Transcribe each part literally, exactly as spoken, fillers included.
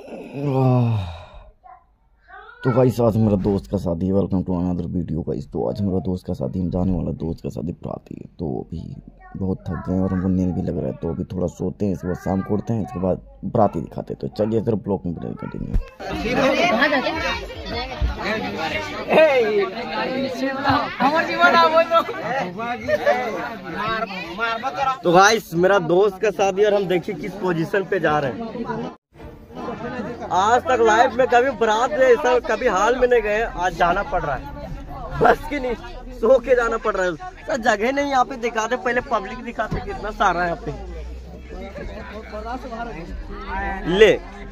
तो गाइस आज मेरा दोस्त का शादी है। Welcome to another video guys. तो आज मेरा दोस्त का शादी हम जाने वाला दोस्त का शादी बराती है। तो अभी बहुत थक गए और हमको नींद भी लग रहा है, तो अभी थोड़ा सोते हैं, इसके बाद शाम को उठते हैं, इसके बाद बराती दिखाते हैं। तो चलिए फिर ब्लॉग में कंटिन्यू। तो गाइस मेरा दोस्त का शादी और हम देखिए किस पोजीशन पे जा रहे हैं। आज तक लाइफ में कभी बारात में ऐसा कभी हाल में नहीं गए, आज जाना पड़ रहा है। बस की नहीं, सो के जाना पड़ रहा है। सर जगह नहीं यहाँ पे दिखाते, पहले पब्लिक दिखाते कितना सारा है यहाँ पे। ले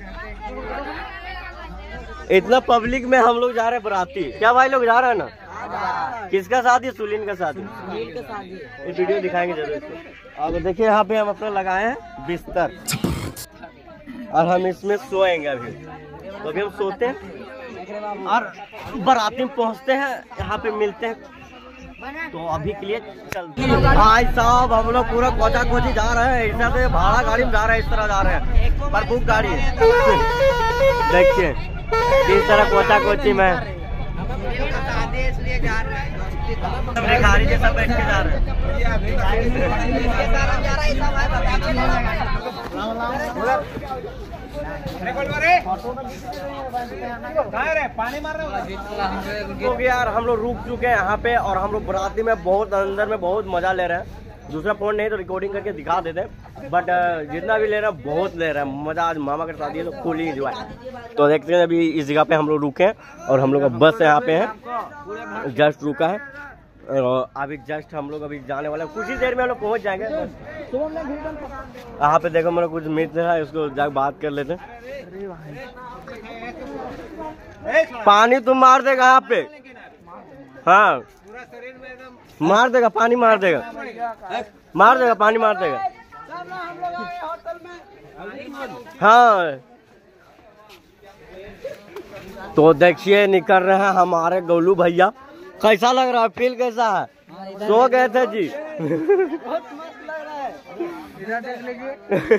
इतना पब्लिक में हम लोग जा रहे हैं बराती। क्या भाई लोग जा रहे हैं ना? किसका शादी? सुलीन का शादी। ये वीडियो दिखाएंगे जरूर इसको। अब देखिए यहाँ पे हम अपना लगाए हैं बिस्तर और हम इसमें सोएंगे अभी। तो अभी हम सोते हैं और बाराती में पहुंचते हैं, यहाँ पे मिलते हैं। तो अभी के लिए चलते हैं। भाई साहब हम लोग पूरा कोचा कोची जा रहे हैं, इस से भाड़ा गाड़ी में जा रहे हैं, इस तरह जा रहे हैं पर बुक गाड़ी है। देखिए किस तरह कोचा कोची में गाड़ी जैसा बैठ के जा रहे हैं। क्योंकि यार हम लोग रुक चुके हैं यहाँ पे और हम लोग बराती में बहुत अंदर में बहुत मजा ले रहे हैं। दूसरा फोन नहीं तो रिकॉर्डिंग करके दिखा देते हैं, बट जितना भी ले रहे हैं बहुत ले रहे हैं मजा। आज मामा का शादी है तो फुल ही एंजॉय। तो देखते हैं अभी इस जगह पे हम लोग रुके हैं और हम लोग का बस यहाँ पे है, जस्ट रुका है। और अभी जस्ट हम लोग अभी जाने वाले हैं, कुछ ही देर में हम लोग पहुँच जाएंगे। यहाँ पे देखो मेरा कुछ मित्र है, उसको जाकर बात कर लेते हैं। पानी तुम मार देगा यहाँ पे? हाँ मार देगा, पानी मार देगा, मार देगा, पानी मार देगा। हाँ तो देखिए निकल रहे हैं हमारे गोलू भैया। कैसा लग रहा है? फील कैसा है? सो गए थे जी? बहुत मस्त लग रहा है। इधर देख लीजिए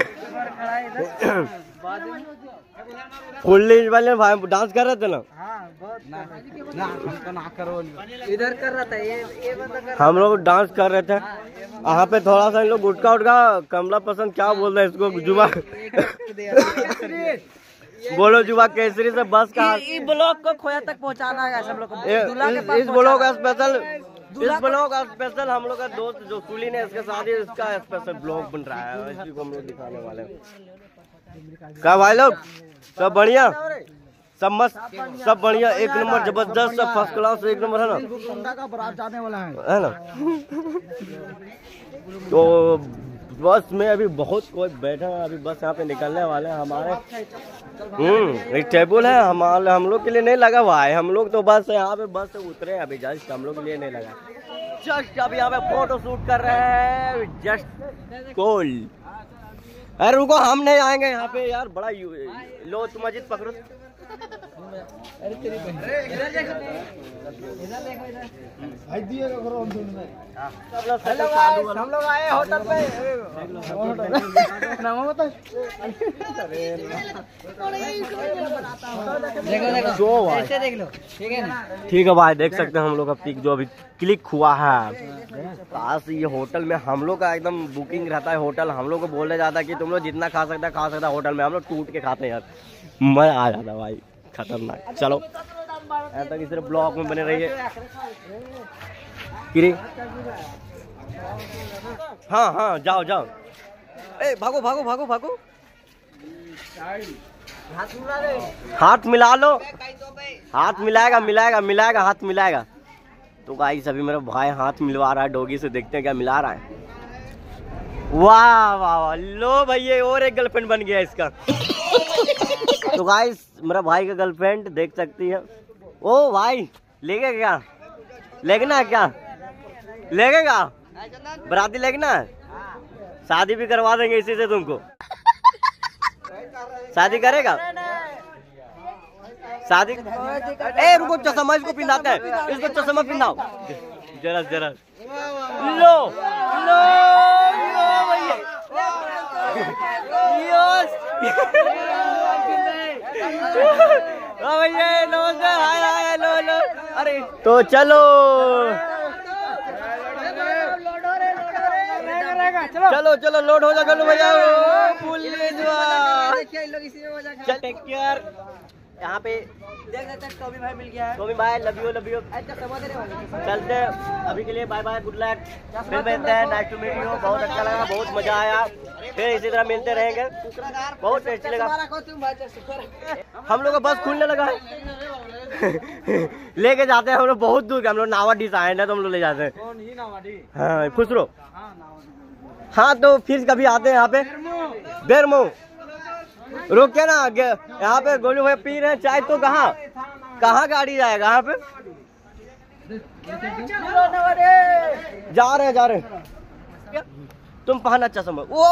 फुल्ली वाले भाई डांस कर रहे थे ना? हाँ, बहुत ना, ना करो। इधर कर रहा था ये, ये कर हम लोग डांस कर रहे थे यहाँ पे। थोड़ा सा इन लोग गुटका उटका कमला पसंद क्या बोल रहे हैं इसको, जुबा बोलो जुबा केसरी से बस का इस ब्लॉग को खोया तक पहुंचाना है सब लोग को। इस ब्लॉग का स्पेशल इस ब्लॉग का स्पेशल हम लोग का दोस्त जो सुलीन है इसके साथ ही इसका स्पेशल ब्लॉग बन रहा है, इसी को हम लोग दिखाने वाले हैं। क्या भाई लोग सब बढ़िया, सब मस्त, सब बढ़िया, एक नंबर जबरदस्त, सब फर्स्ट क्लास, एक नंबर है ना? बारात जाने वाला है, है ना? तो बस में अभी बहुत कोई बैठा है, अभी बस यहाँ पे निकलने वाले हैं हमारे। हम्म एक टेबल है हमारे, हम लोग के लिए नहीं लगा हुआ है। हम लोग तो बस यहाँ पे बस से उतरे अभी, जस्ट हम लोग के लिए नहीं लगा। जस्ट अभी यहाँ पे फोटो शूट कर रहे हैं, जस्ट कोल। अरे रुको हम नहीं आएंगे यहाँ पे यार, बड़ा लो तुम अजीत पकड़ो। अरे तेरी इधर देखो, इधर देखो, इधर हम लोग आए होटल पे। ऐसे देख लो, ठीक है ना? ठीक है भाई, देख सकते हैं हम लोग का पिक जो अभी क्लिक हुआ है। पास ये होटल में हम लोग का एकदम बुकिंग रहता है होटल। हम लोग को बोला जाता है कि तुम लोग जितना खा सकता है खा सकता है होटल में। हम लोग टूट के खाते हैं यार, मजा आ जाता भाई, खतरनाक। चलो ऐसा तक इस ब्लॉग में बने रहिए। किरी हाँ हाँ जाओ जाओ, ए भागो भागो भागो भागो, हाथ मिला लो, हाथ मिलाएगा मिलाएगा मिलाएगा हाथ मिलाएगा। तो गाइस अभी मेरा भाई हाथ मिलवा रहा है डॉगी से, देखते हैं क्या मिला रहा है। वाह वाह वाह, लो भैया और एक गर्लफ्रेंड बन गया इसका। तो गाइस मेरा भाई का गर्लफ्रेंड देख सकती है। ओ भाई लेगा क्या? लेगना है क्या? लेगेगा बराती लेगना है? शादी भी करवा देंगे इसी से तुमको। शादी करेगा? शादी ए रुको, चश्मा इसको पिंधाते हैं, इसको चश्मा पिंधाओ जरा जरा। लो लो लो भैया, यस भैया नमस्ते, हाय हाय लो लो। अरे तो चलो चलो चलो लोड हो जा गलू भैया। चल टेक केयर। यहाँ पे देख सकते हैं टॉमी भाई मिल गया है। टॉमी भाई लव यू लव यू। चलते अभी के लिए बाय बाय, गुड लक, फिर मिलते हैं। Nice to meet you. बहुत अच्छा लगा, बहुत मजा आया, फिर इसी तरह मिलते रहेंगे, बहुत टेस्टी लगा। हम लोग का बस खुलने लगा है। लेके जाते हैं हम लोग बहुत दूर, हम लोग नावाडी से आए हैं तो हम लोग ले जाते हैं। हाँ खुश रहो। हाँ तो फिर कभी आते हैं यहाँ पे बेरमो। रुक के ना यहाँ पे गोलू भाई पी रहे हैं चाय। तो कहाँ कहाँ गाड़ी जाएगा यहाँ पे? जा रहे जा रहे तुम पहना अच्छा समझ। वो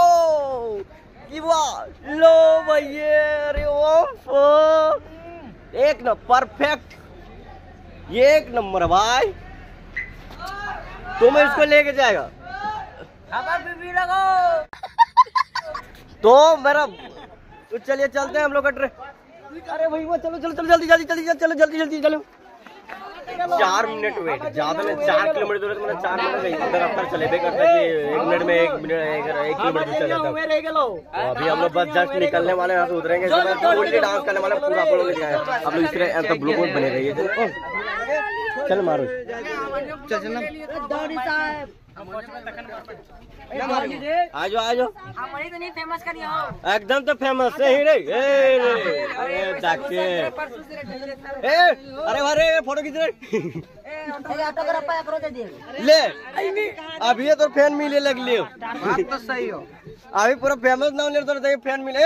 लो भैया, अरे ओ एक न परफेक्ट, ये एक नंबर भाई। तुम्हें इसको लेके जाएगा तो मेरा तो चलिए चलते हैं हम लोग। अरे भाई वो चलो चलो चलो जल्दी जल्दी जल्दी चलो जल्दी जल्दी चलो। चार मिनट वेट, ज्यादा में चार किलोमीटर दूर है तो चार मिनट इधर अफ्तर चले भी करते कि एक मिनट में एक मिनट एक किलोमीटर चल जाता है। तो अभी हम लोग बस जस्ट निकलने वाले यहाँ से उतरेंगे, डांस करने वाले पूरा आप लोग आप लोग इस तरह ब्लॉग बने रहिए। चल मारो चल चलना आ जाओ आ जाओ। एकदम तो फेमस है ही रे। अरे अरे फोटो खींच रहे ले। अभी तो फैन मिले लग लियो तो सही हो। अभी पूरा फेमस ना होने तो फैन मिले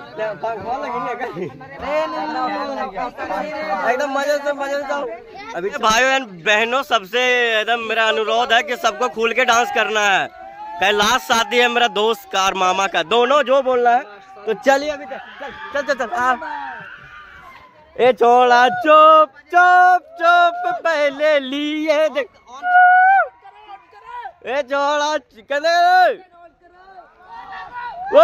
एकदम मजे से मजे से। अभी भाइयों एंड बहनों सबसे एकदम मेरा अनुरोध है कि सबको खुल के डांस करना है। कैलाश शादी है मेरा दोस्त कार मामा का, दोनों जो बोलना है। तो चलिए अभी चल चल चल चल आ। ए छोड़ा चुप चुप चुप पहले लिए देख। ए छोड़ा कहते वो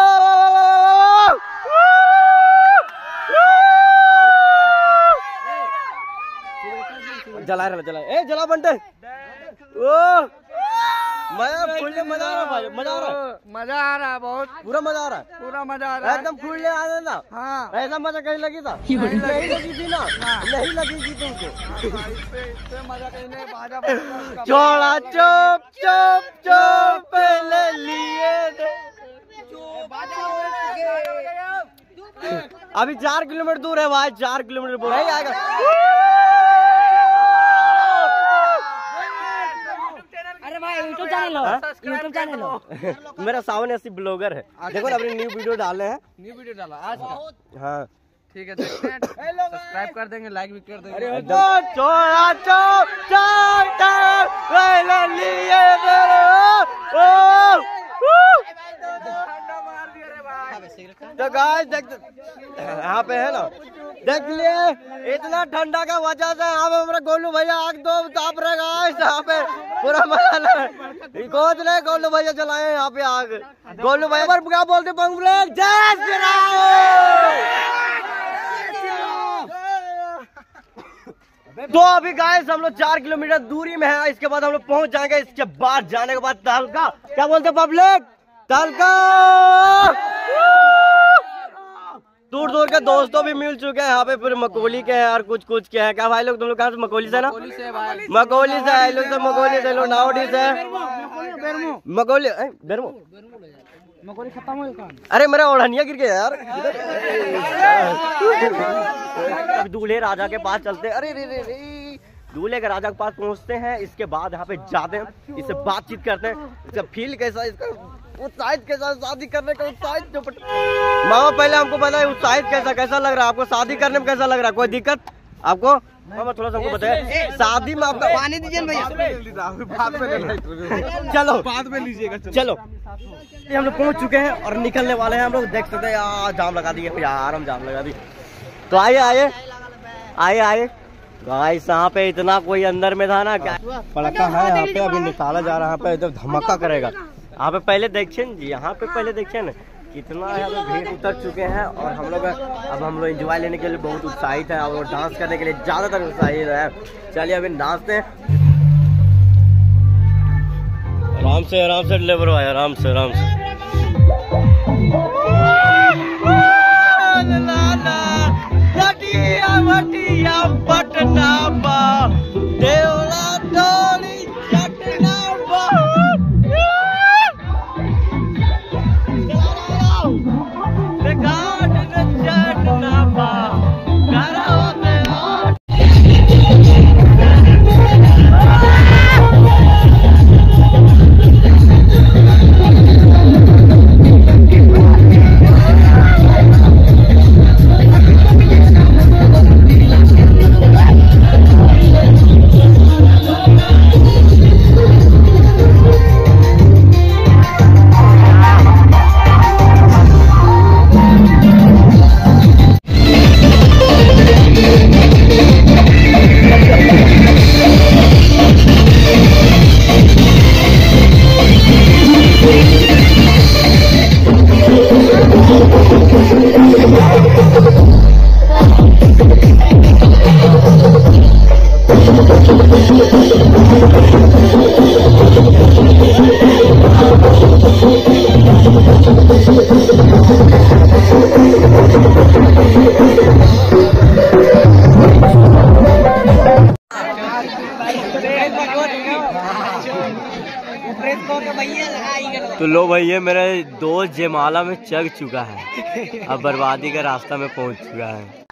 जला रहा जला ए जला बंटे। ओ मजा फुल मजा आ रहा भाई, मजा आ रहा मजा आ रहा है बहुत, पूरा मजा आ रहा है, पूरा मजा आ रहा है एकदम फुल आ रहा था। हाँ ऐसा मजा कहीं लगी था नहीं लगी थी ना, नहीं लगेगी तुमको। मजा कहीं छोड़ा चुप चुप चुप पहले लिए अभी चार किलोमीटर दूर है भाई, चार किलोमीटर बोल नहीं आएगा। अरे भाई यूट्यूब चैनल हो, यूट्यूब चैनल हो। मेरा सावन ऐसी ब्लॉगर है, देखो ना अपनी न्यू वीडियो डाले हैं। न्यू वीडियो डाला आज का? हाँ ठीक है, देखते हैं, सब्सक्राइब कर देंगे, लाइक भी कर देंगे। छोड़ा चुप चुप पहले लिए तो गाइस देख यहाँ पे है ना, देख लिए इतना ठंडा का वजह से यहाँ पे हमारा गोलू भैया आग दो ताप रहे गाइस। यहाँ पे पूरा मजा खोज रहे गोलू भैया चलाए यहाँ पे आग। गोलू भैया पर क्या बोलते पंगलेट जय श्री राम। तो अभी गाइस हम लोग चार किलोमीटर दूरी में है, इसके बाद हम लोग पहुंच जाएंगे। इसके बाद जाने के बाद तहलका, क्या बोलते पब्लिक, तहलका दूर दूर के दोस्तों भी मिल चुके हैं यहाँ पे, फिर मकोली के हैं और कुछ कुछ के हैं। क्या भाई लोग तुम लोग कहाँ से? मकोली से ना, मकोली से है लोग, तो मकोली से लोग नावडी से मकोली बेरमो मकोली खत्म हो गया। अरे मेरा ओढ़निया गिर गया यार। अब दूल्हे राजा के पास चलते, अरे रे रे रे दूल्हे के राजा के पास पहुंचते हैं। इसके बाद यहाँ पे जाते हैं, इससे बातचीत करते हैं, इसका फील कैसा, इसका उत्साहित कैसा, शादी करने का उत्साहित जो मामा पहले हमको बताए उत्साहित कैसा कैसा लग रहा है आपको, शादी करने में कैसा लग रहा है, कोई दिक्कत आपको? मामा थोड़ा सा हमको बताए शादी में आपका पानी दीजिए भैया, चलो बाद में लीजिएगा। चलो हम लोग पहुंच चुके हैं और निकलने वाले हैं हम लोग, देख सकते हैं यार जाम लगा दिए यार, हम जाम लगा दी। तो आइए आइए आइए आइए गाइस, यहाँ पे इतना कोई अंदर में था ना, क्या पड़का है यहाँ पे, अभी निकाला जा रहा है, यहाँ पे जब धमाका करेगा। यहाँ पे पहले देखिए जी, यहाँ पे पहले देखिए ना कितना यहाँ पे भीड़ उतर चुके हैं और हम लोग अब हम लोग एंजॉय लेने के लिए बहुत उत्साहित है और डांस करने के लिए ज़्यादातर उत्साहित है। चलिए अभी नाचते हैं। आराम से आराम से ले भाई, आराम से आराम से। तो लो भाई ये मेरा दोस्त जयमाला में चग चुका है, अब बर्बादी का रास्ता में पहुंच चुका है।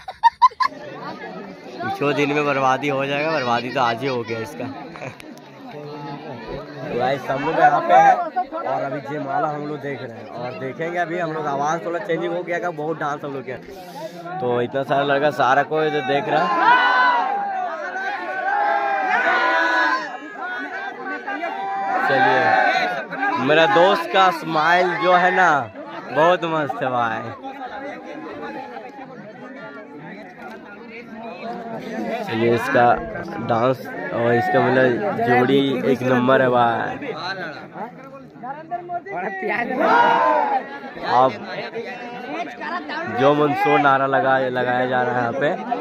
कुछ दिन में बर्बादी हो जाएगा, बर्बादी तो आज ही हो गया इसका। तो भाई सब लोग यहाँ पे है और अभी जयमाला हम लोग देख रहे हैं और देखेंगे अभी हम लोग। आवाज़ थोड़ा चेंजिंग हो गया का, बहुत डांस हम लोग किया तो इतना सारा लड़का सारा कोई देख रहा है। चलिए मेरा दोस्त का स्माइल जो है ना बहुत मस्त है भाई। चलिए इसका डांस और इसका मतलब जोड़ी एक नंबर है भाई। अब जो मन सो नारा लगा लगाया जा रहा है यहाँ पे।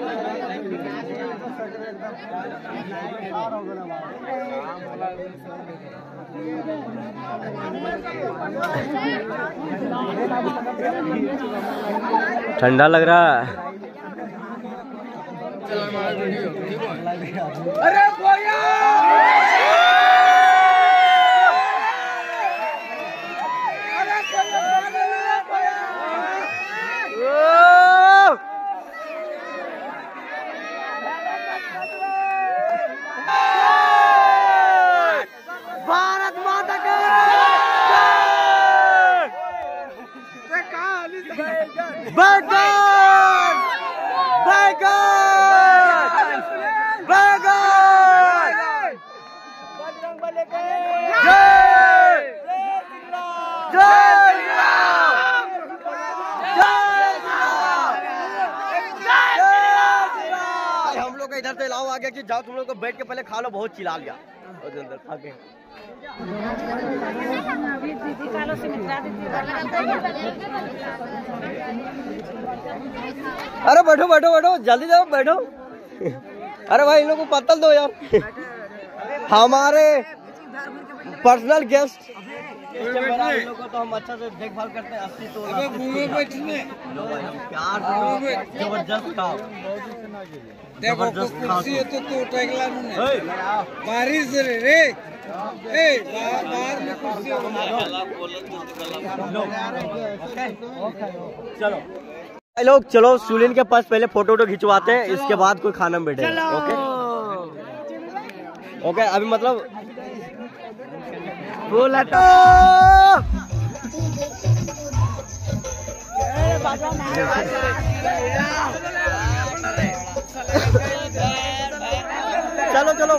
ठंडा लग रहा है। अरे भैया भारत माता का हम लोग इधर से लाओ आ गया कि जाओ तुम लोग को बैठ के पहले खा लो, बहुत चिल्ला लिया और अंदर खा के। अरे बैठो बैठो बैठो जल्दी जाओ बैठो। अरे भाई इन लोग को पत्तल दो यार, हमारे पर्सनल गेस्ट। इन लोग को तो हम अच्छा से देखभाल करते हैं। अस्सी तो प्यार जबरदस्त खाओ, देखो कुर्सी है तो तू टेकला नहीं बारिश रे रे ए बाहर में कुर्सी चलो लोग चलो सुलिन के पास पहले फोटो वोटो खिंचवाते हैं, इसके बाद कोई खाना में बैठे। ओके ओके अभी मतलब बोला तो चलो चलो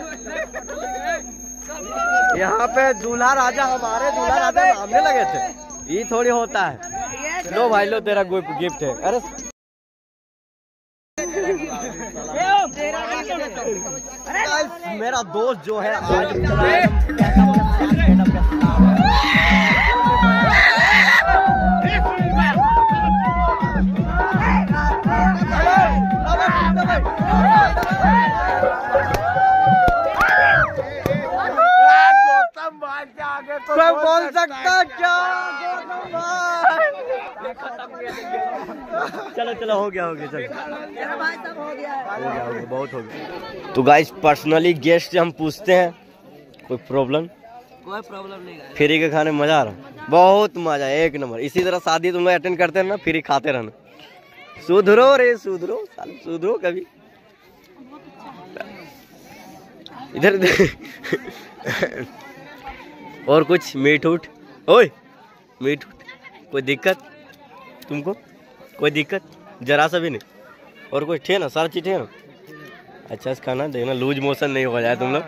यहाँ पे दूल्हा राजा हमारे दूल्हा राजा सामने लगे थे, ये थोड़ी होता है। लो भाई लो तेरा गिफ्ट है। अरे मेरा दोस्त जो है आज चलो चलो हो गया हो गया चलो भाई सब हो गया है। हो गया हो गया बहुत हो गया। तो गाइस पर्सनली गेस्ट से हम पूछते हैं कोई प्रॉब्लम? कोई प्रॉब्लम नहीं है। फ्री के खाने में मजा आ रहा? बहुत मजा है, एक नंबर। इसी तरह शादी तुम लोग अटेंड करते हैं ना, फ्री खाते रहना। सुधरो रे सुधरो, साले सुधरो कभी। इधर और कुछ मीठ उठ? ओए मीठ उठ, कोई दिक्कत तुमको? कोई दिक्कत जरा सा भी नहीं? और कुछ थे ना, सारा चीज है ना? अच्छा से खाना देखना, लूज मोशन नहीं हो जाए तुम लोग।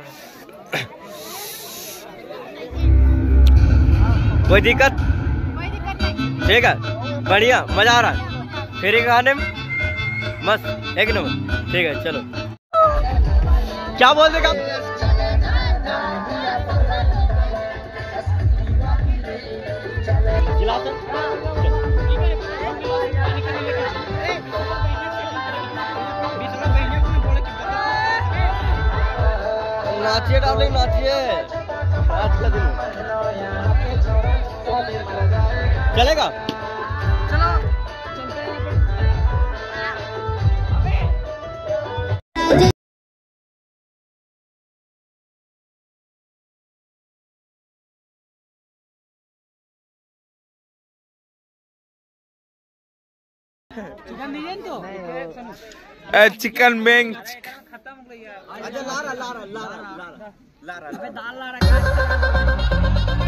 कोई दिक्कत? कोई दिक्कत नहीं। ठीक है, बढ़िया, मजा आ रहा है फ्री के खाने में, मस्त एक नंबर। ठीक है चलो, क्या बोल देगा? नाचिए डार्लिंग नाचिए, आज का दिन चलेगा। चलो चिकन बिरयानी तो चिकन बेंग अच्छा लारा लारा लारा लारा लारा अबे दाल ला रखा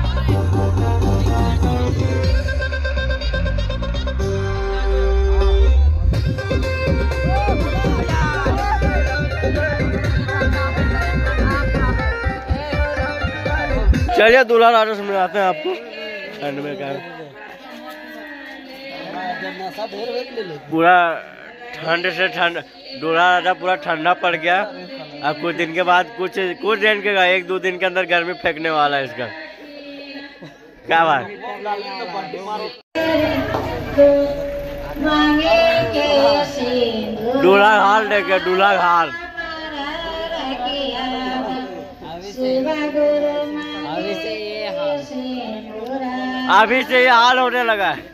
चलिए दूल्हा राजा से मिलाते हैं आपको ठंड में। क्या पूरा ठंड से ठंड, दूल्हा राजा पूरा ठंडा पड़ गया। अब कुछ दिन के बाद कुछ कुछ दिन के एक दो दिन के अंदर गर्मी फेंकने वाला है इसका। क्या बात? दूल्हा हाल देखे, दूल्हा हाल अभी से ये हाल अभी से ये हाल होने लगा है।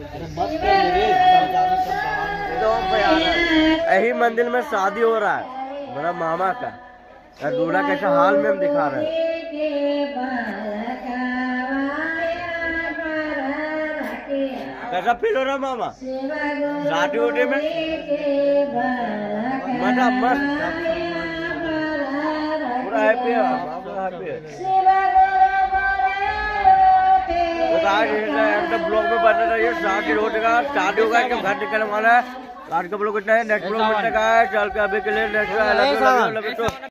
यही मंदिर में शादी हो रहा है मेरा मामा का, और दूल्हा कैसा हाल में हम दिखा रहे हैं। कैसा फील हो रहा है मामा शादी होने में? मजा मस्त, पूरा हैप्पी है, हैप्पी है। तो ब्लॉग में बने रहिए। शादी हो जाएगा, शादी होगा एकदम घर निकलने वाला है। आज का ब्लॉग इतना है, नेक्स्ट ब्लॉग में चल के अभी के लिए नेक्स्ट